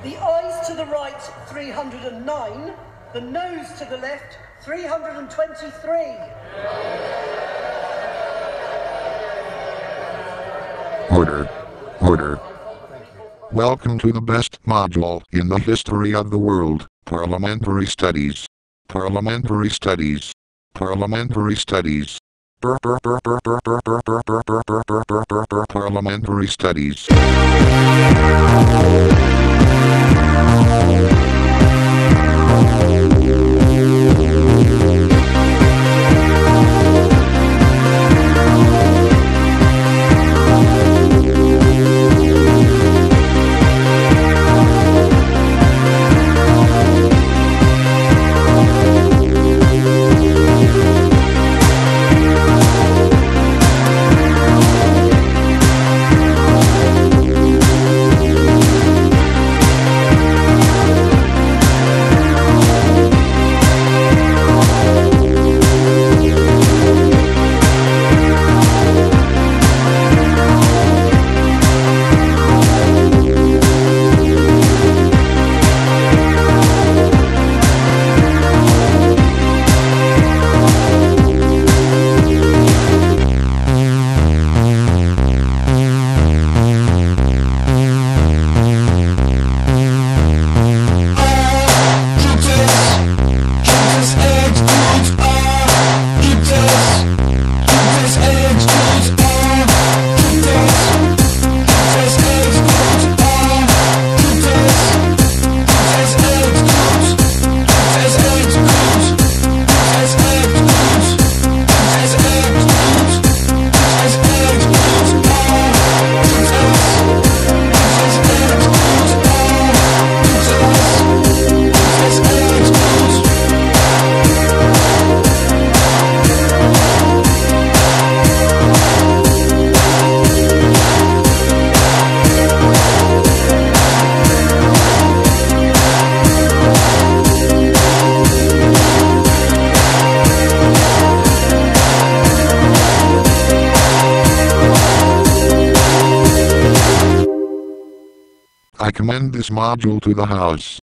The eyes to the right, 309. The nose to the left, 323. Order. Order. Welcome to the best module in the history of the world, Parliamentary Studies. Parliamentary Studies. Parliamentary Studies. Parliamentary Studies. I commend this module to the House.